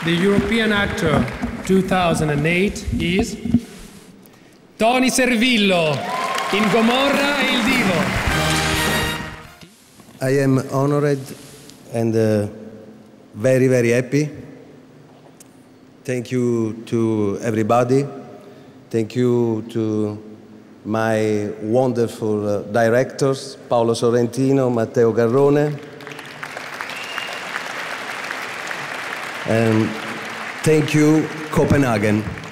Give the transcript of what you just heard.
The European Actor 2008 is Tony Servillo in Gomorra e il Divo. I am honored and very, very happy. Thank you to everybody. Thank you to my wonderful directors, Paolo Sorrentino, Matteo Garrone. And thank you, Copenhagen.